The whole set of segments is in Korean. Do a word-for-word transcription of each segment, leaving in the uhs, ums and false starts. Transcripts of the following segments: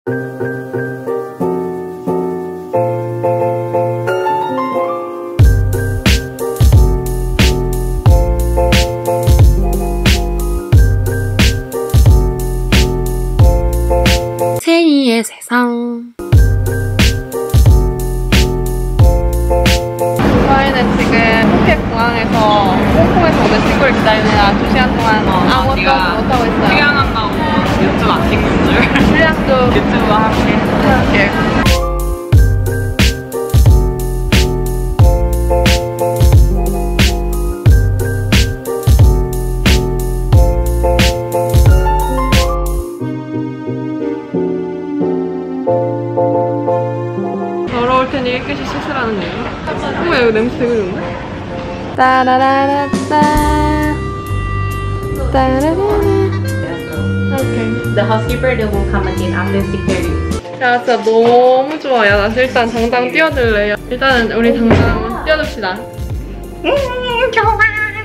세이의 세상. 저희는 지금 푸켓 공항에서 홍콩에서 오는 친구를 기다리느라 두 시간 동안 어, 아무것도 못하고 있어요. 퇴근한다고 유튜브 안 찍는 줄. 분량도 유튜브와 함께. 이렇게. 더러울 테니 깨끗이 씻으라는 거예요. 어머, 이거 냄새 되게 좋은데? 따라라라따 따라라라. 오케이. The housekeeper they will come again after six thirty. 야, 진짜 너무 좋아. 야, 나 일단 당장 뛰어들래. 일단은 우리 당장 뛰어듭시다. 음, 좋아.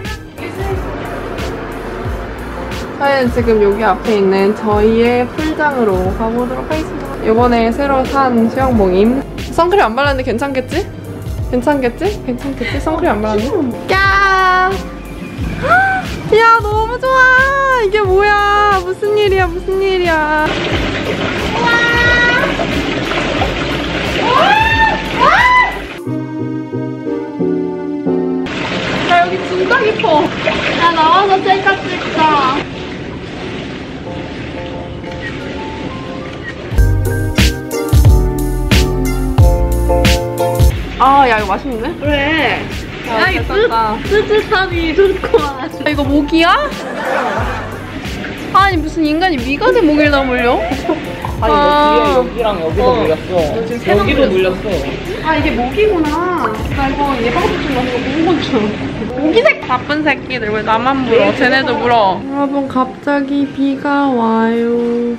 저희는 지금 여기 앞에 있는 저희의 풀장으로 가보도록 하겠습니다. 이번에 새로 산 수영복임. 선크림 안 발랐는데 괜찮겠지? 괜찮겠지? 괜찮겠지? 선크림 안 발랐는데? 야! 야, 너무 좋아! 이게 뭐야? 무슨 일이야, 무슨 일이야. 야, 여기 진짜 깊어. 야, 나와서 셀카 찍자. 아, 야, 이거 맛있는데? 그래. 야, 야, 이거 뜨뜻함이 좋구만. 아, 이거 모기야? 아니, 무슨 인간이 미간에 모기를 다 물려? 아니 아. 너 뒤에 여기랑 여기도 어. 물렸어. 여기도 물렸어. 아, 이게 모기구나. 나 이거 예방접종 맞은 거 본 건 줄 알았어. 모기색 나쁜 새끼들 왜 나만 물어? 쟤네도 물어. 여러분, 갑자기 비가 와요.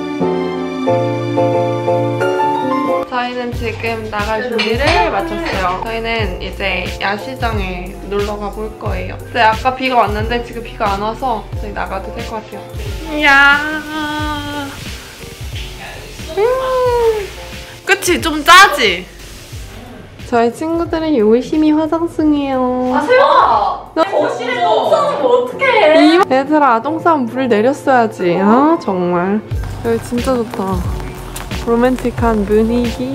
저희는 지금 나갈 준비를 마쳤어요. 저희는 이제 야시장에 놀러 가볼 거예요. 근데 아까 비가 왔는데 지금 비가 안 와서 저희 나가도 될 것 같아요. 이야. 음. 그치? 좀 짜지? 저희 친구들은 열심히 화장승이에요. 아, 세영아. 거실에 똥 싸면 어떡해. 이 얘들아, 똥 싸면 물을 내렸어야지. 아, 정말. 여기 진짜 좋다. 로맨틱한 분위기.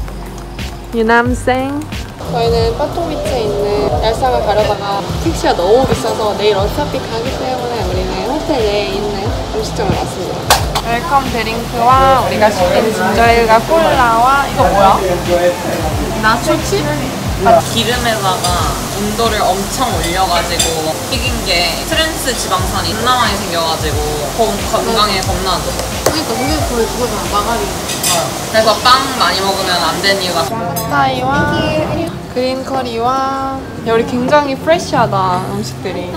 유남생. 저희는 빠토비치에 있는 얄쌍을 가려다가 택시가 너무 비싸서 내일 어차피 가기 때문에 우리는 호텔 내에 있는 음식점을 왔습니다. 웰컴 드링크와 우리가 시킨 진저일과 콜라와 이거 뭐야? 나초칩? 기름에다가 온도를 엄청 올려가지고 튀긴 게 트랜스 지방산이 겁나 많이 생겨가지고 건강에 겁나 안 좋고. 그러니까 그게 거의 그거잖아, 마가린. 그래서 빵 많이 먹으면 안 되는 이유가 타이와 그린 커리와 여기 굉장히 프레시하다, 음식들이.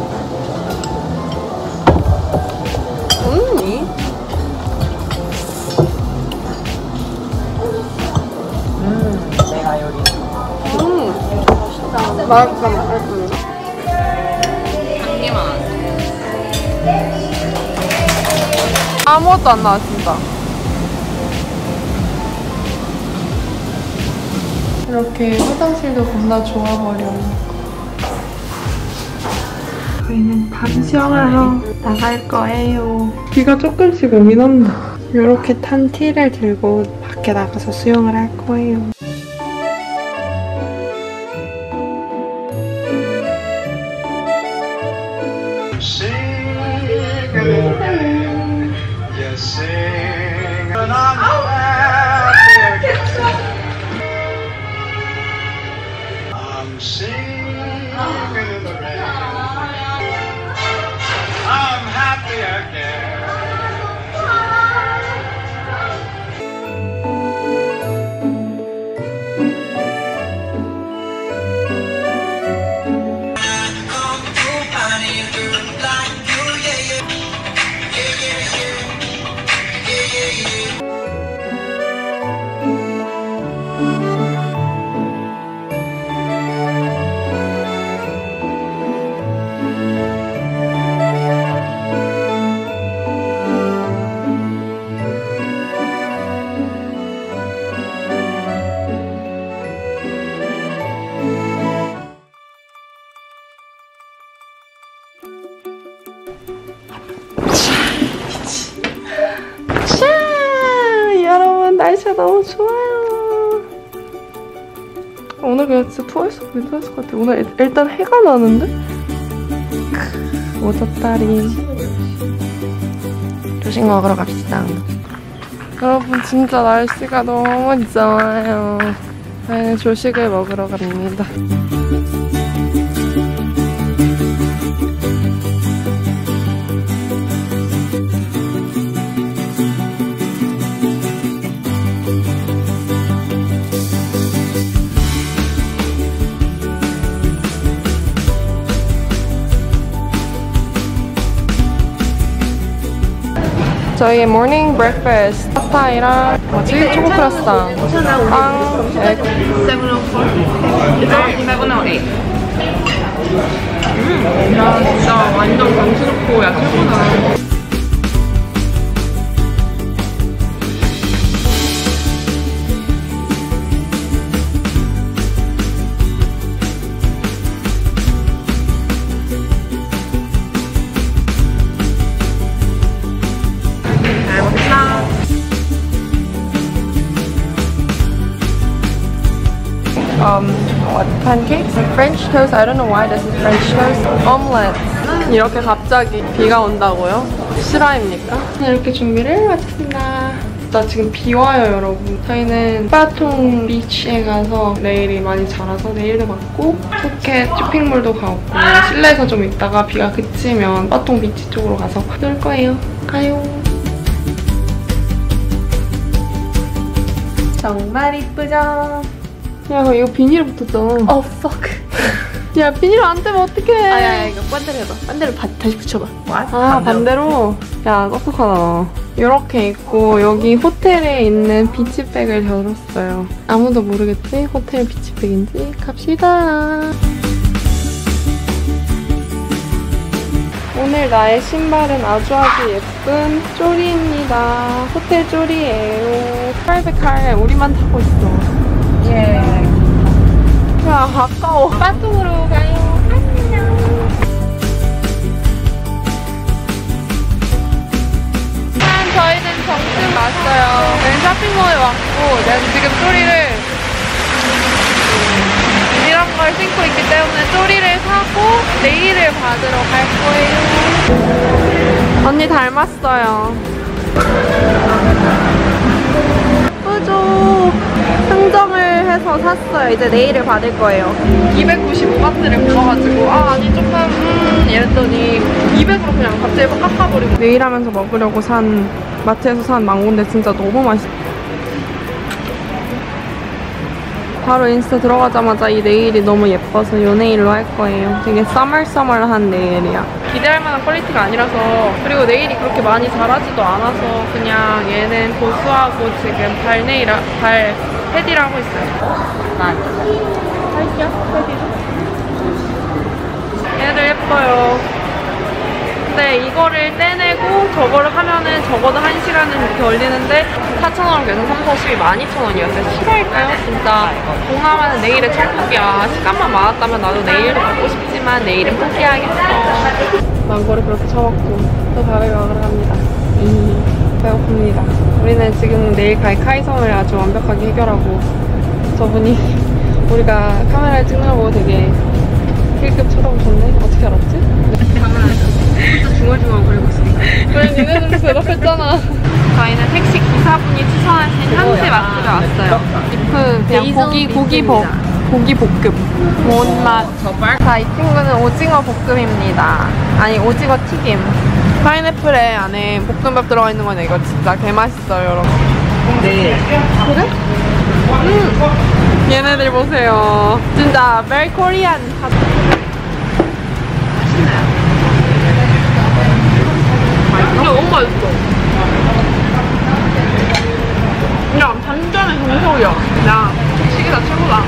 음. 음 내가 여기 음. 맛있다. 맛있다, 맛있다. 한 개만 안 돼. 아무것도 안 나와, 진짜. 이렇게 화장실도 겁나 좋아버려. 저희는 밤 수영하러 나갈 거예요. 비가 조금씩 오긴 한다. 이렇게 탄 티를 들고 밖에 나가서 수영을 할 거예요. 날씨가 너무 좋아요. 오늘 그냥 진짜 투어했어도 괜찮을 것 같아. 오늘 일단 해가 나는데? 오졌다리. 조식 먹으러 갑시다. 여러분 진짜 날씨가 너무 좋아요. 저희는 조식을 먹으러 갑니다. 저희의 모닝 브렉퍼스트 파스타이랑 뭐지? 초코 크라상 빵, egg. 음, 야 진짜 완전 경치롭고 야 최고다. Um, what? Pancakes? French toast? I don't know why this is French toast. Omelette. 이렇게 갑자기 비가 온다고요? 실화입니까? 이렇게 준비를 마쳤습니다. 나 지금 비 와요, 여러분. 저희는 빠통 비치에 가서 내일이 많이 자라서 내일도 갔고 푸켓 쇼핑몰도 가고 실내에서 좀 있다가 비가 그치면 빠통 비치 쪽으로 가서 놀 거예요. 가요. 정말 이쁘죠? 야, 이거 비닐 붙었잖아. Oh fuck. 야, 비닐 안 떼면 어떡해. 아야, 이거 반대로 해봐. 반대로 바, 다시 붙여봐. What? 아, 반대로? 야, 똑똑하다. 이렇게 있고 여기 호텔에 있는 비치백을 덜었어요. 아무도 모르겠지? 호텔 비치백인지. 갑시다. 오늘 나의 신발은 아주 아주 예쁜 쪼리입니다. 호텔 쪼리예요. 프라이빗카에 우리만 타고 있어. 예. 야, 가까워. 빠뚱으로 가요. 안녕. 저희는 정쯤 왔어요. 여기 쇼핑몰에 왔고, 내가 지금 쪼리를 이런 걸 신고 있기 때문에 쪼리를 사고 네일을 받으러 갈 거예요. 언니 닮았어요. 예쁘죠? 흥정을 해서 샀어요. 이제 네일을 받을 거예요. 이백구십오 바트를 먹어가지고 아 아니 조금 음 이랬더니 이백으로 그냥 갑자기 확 깎아버리고 네일하면서 먹으려고 산 마트에서 산 망고인데 진짜 너무 맛있어. 바로 인스타 들어가자마자 이 네일이 너무 예뻐서 이 네일로 할 거예요. 되게 써멀써멀한 네일이야. 기대할 만한 퀄리티가 아니라서, 그리고 네일이 그렇게 많이 자라지도 않아서 그냥 얘는 고수하고 지금 발 네일, 발 패디를 하고 있어요. 난. 살짝 패디. 얘들 예뻐요. 근데 이거를 떼내고 저거를 하면은 적어도 한 시간은 걸리는데 사천 원은 계속 삼, 사십이 만 이천 원이었어요. 실화일까요? 진짜 동남아는 네일의 천국이야. 시간만 많았다면 나도 네일도 받고 싶지만 네일은 포기하겠어. 망고를 그렇게 처먹고 또 밥을 먹으러 갑니다. 이 배고픕니다. 우리는 지금 내일 갈 카이섬을 아주 완벽하게 해결하고, 저분이 우리가 카메라를 찍는 거 보고 되게 힐급 쳐다보셨네? 어떻게 알았지? 중얼중얼 거리고 있으니까. 그래, 니네들도 대답했잖아. 저희는 택시 기사분이 추천하신 현지 맛집에 왔어요. 비프, 그냥 고기, 고기 볶, 고기 볶음. 뭔맛. 자, 이 친구는 오징어 볶음입니다. 아니, 오징어 튀김. 파인애플에 안에 볶음밥 들어가 있는 건데 이거 진짜 개맛있어요, 여러분. 네. 그래? 음. 얘네들 보세요. 진짜 very Korean. 근데 너무 맛있어. 야, 단짠의 정석이야. 야, 시기다 최고다.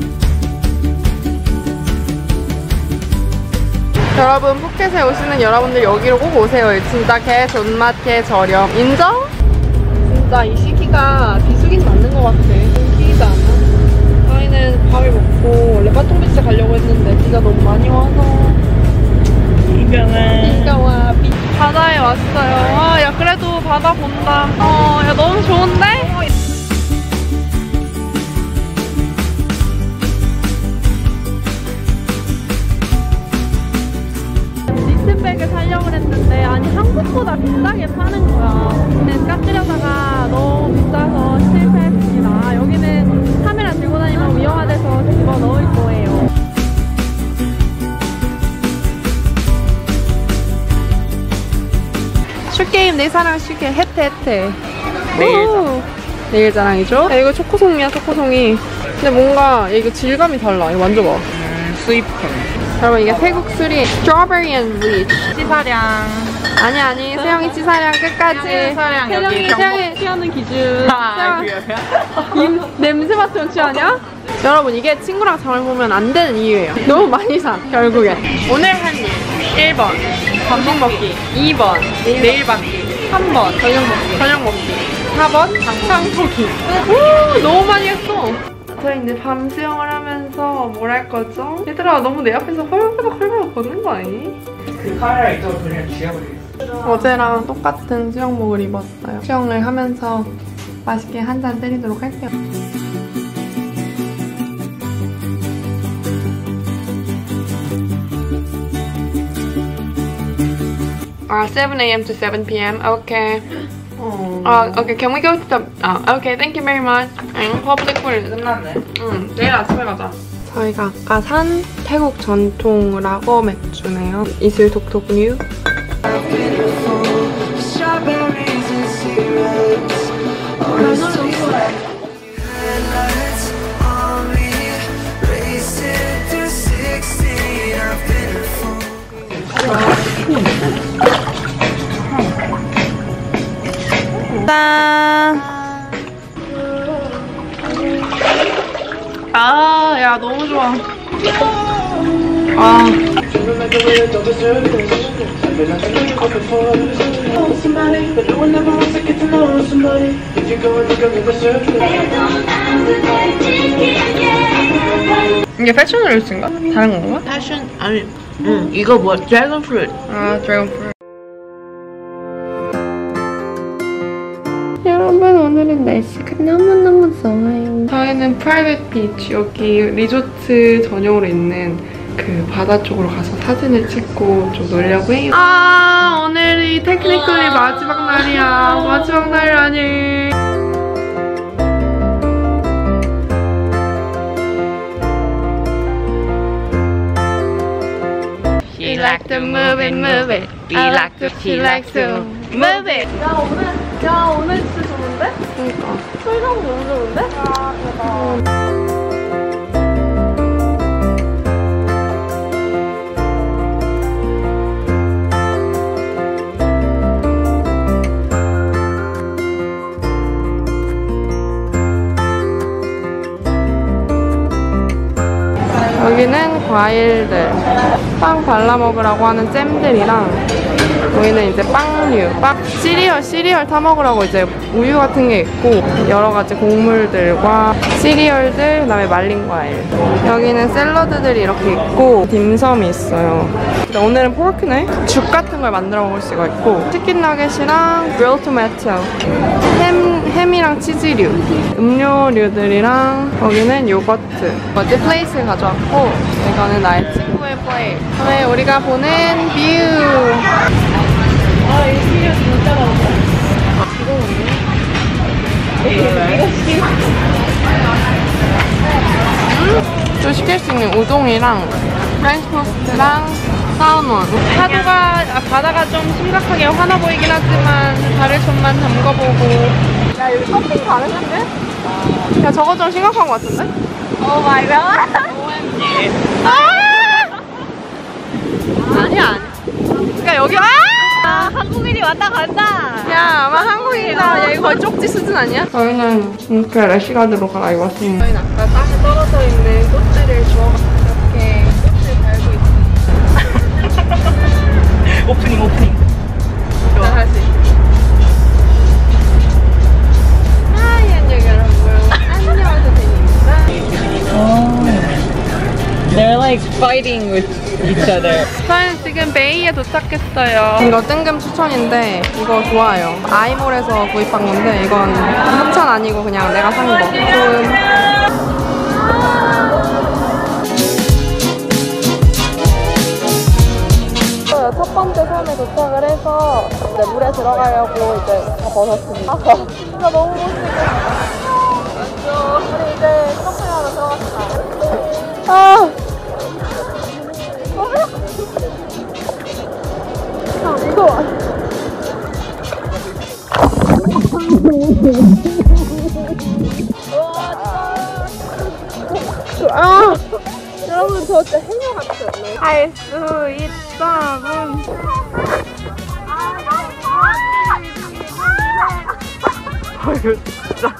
여러분, 푸켓에 오시는 여러분들 여기로 꼭 오세요. 진짜 개 존맛 개 저렴. 인정? 진짜 이 시기가 비수기는 맞는 것 같아. 비기지 않아? 저희는 밥을 먹고 원래 빠통비치 가려고 했는데 비가 너무 많이 와서 비가 와. 비가 와. 비... 바다에 왔어요. 아, 야, 그래도 바다 본다. 어, 야, 너무 좋은데? 내 사랑 쉽게 혜태 혜태. 내일 오, 내일 자랑이죠? 야, 이거 초코송이야 초코송이. 근데 뭔가 이거 질감이 달라. 이거 만져봐. 음, 스위폰. 여러분 이게 태국 술이 strawberry and bleach. 치사량. 아니 아니 세영이 치사량 끝까지. 치사량 여기 세영이 경복. 세영이 취하는 기준. 아, 세영, 입, 냄새 맡으면 취하냐? 여러분 이게 친구랑 잠을 보면 안 되는 이유예요. 너무 많이 사 결국엔. 오늘 한 일 일 번 점심 먹기, 이 번 내일 받기, 삼 번 저녁 먹기, 저녁 먹기, 사 번 장보기. 오 너무 많이 했어. 저 이제 밤 수영을 하면서 뭘 할 거죠? 얘들아 너무 내 앞에서 헐거덕 헐거덕 걷는 거 아니니? 그 카메라 이쪽으로 그냥 쥐어버리겠어. 어제랑 똑같은 수영복을 입었어요. 수영을 하면서 맛있게 한 잔 때리도록 할게요. Uh, seven a m to seven p m Okay. 어. Uh, okay, can we go to the... Uh, okay, thank you very much. 응, 퍼블릭 풀. 끝났네. 응, 내일 아침에 가자. 저희가 아까 산 태국 전통 라거 맥주네요. 이슬 톡톡 뉴. 짠! 아, 야, 너무 좋아. 아. 이게 패션 롤스인가? 다른 건가? 패션 아니. 응 이거 뭐 드래곤 프루트. 아, 드래곤 프루트. 여러분 오늘은 날씨가 너무너무 좋아요. 저희는 프라이빗 비치 여기 리조트 전용으로 있는 그 바다 쪽으로 가서 사진을 찍고 좀 놀려고 해요. 아 오늘이 테크니컬리 마지막 날이야. 마지막 날이라니. She like to move it, move it. I like to, she likes to move it. 야 오늘 야 오늘 진짜 좋은데? 그러니까. 설정 너무 좋은데? 아 대박. 여기는 과일들, 빵 발라 먹으라고 하는 잼들이랑 여기는 이제 빵류, 빵, 시리얼, 시리얼 타 먹으라고 이제 우유 같은 게 있고 여러 가지 곡물들과 시리얼들, 그다음에 말린 과일. 여기는 샐러드들이 이렇게 있고 딤섬이 있어요. 오늘은 포크네? 죽 같은 걸 만들어 먹을 수가 있고 치킨 나겟이랑 그릴 토마토, 햄, 햄이랑 치즈류, 음료류들이랑 여기는 요거트. 어제 플레이스 가져왔고 이거는 나의 친구의 플레이. 다음에 우리가 보는 뷰. 아 이 시리얼 진짜 맛있다. 이거 또 시킬 수 있는 우동이랑 프렌치 토스트랑 사우먼. 파도가, 아, 바다가 좀 심각하게 화나 보이긴 하지만 발을 좀만 담궈보고. 야 여기 서핑 가능한데? 야 저거 좀 심각한 것 같은데? 오 마이 갓. 오엠지. 아! 아니야 아니야. 그러니까 여기 아! 아 한국인이 왔다 갔다. 야 아마 한국이다. 야 이거 거의 쪽지 수준 아니야? 저희는 이렇게 래시가드로 갈아입었습니다. 저희는 아까 땅에 떨어져 있는 꽃들을 주워가지고 이렇게 꽃을 달고 있습니다. 오프닝 오프닝. 자 다시. 하이 안녕 여러분. 안녕하세요 팬입니다. They're like fighting with each other. 저희는 지금 베이에 도착했어요. 이거 뜬금 추천인데 이거 좋아요. 아이몰에서 구입한 건데 이건 협찬 아니고 그냥 내가 산 거. 좋은. 첫 번째 섬에 도착을 해서 이제 물에 들어가려고 이제 다 벗었습니다. 진짜 너무 멋있겠다. 우리 이제 커플 하나 들어갑시다. 아. 아 무서워. 아! 여러분 저 진짜 해녀 같지 않나요? 할 수 있다면. 아, 이거 진짜.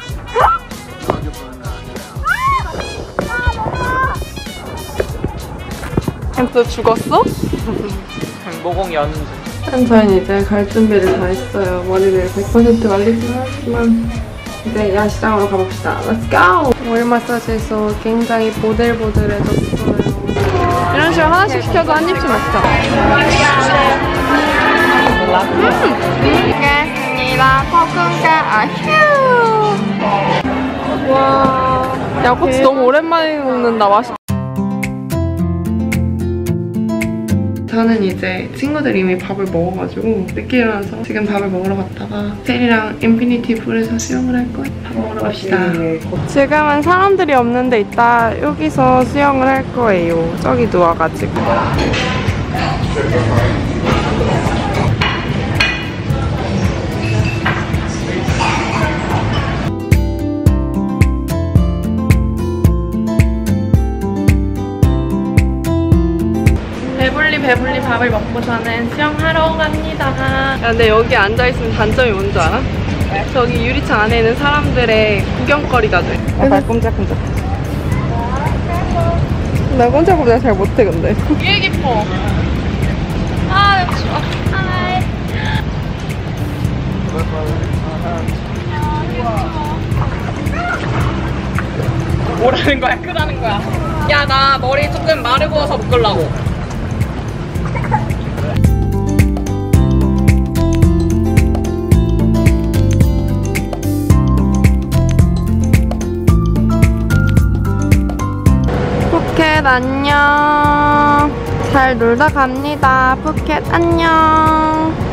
햄스터 죽었어? 모공 연. 저희는 이제 갈 준비를 다 했어요. 머리를 백 퍼센트 말리긴 하지만 이제 야시장으로 가봅시다. Let's go! 오일 마사지에서 굉장히 보들보들해졌어요. 이런 식으로 하나씩 시켜도 한 입씩 먹자. 음! 먹겠습니다. 볶음가 아휴! 와, 야꼬치 너무 오랜만에 먹는다. 맛있 저는 이제 친구들이 이미 밥을 먹어가지고 늦게 일어나서 지금 밥을 먹으러 갔다가 셀이랑 인피니티 풀에서 수영을 할 거예요. 밥 먹으러 갑시다. 지금은 사람들이 없는데 이따 여기서 수영을 할 거예요. 저기 누워가지고. 배불리 배불리 밥을 먹고서는 수영하러 갑니다. 야, 근데 여기 앉아있으면 단점이 뭔지 알아? 네? 저기 유리창 안에 있는 사람들의 구경거리가 돼. 아, 발 꼼짝꼼짝. 나 꼼짝꼼짝 잘 못해 근데. 되게 깊어. 아 추워. 하이. 뭐라는 거야? 크다는 거야. 야, 나 머리 조금 마르고서 묶으려고. 푸켓 안녕. 잘 놀다 갑니다. 푸켓 안녕.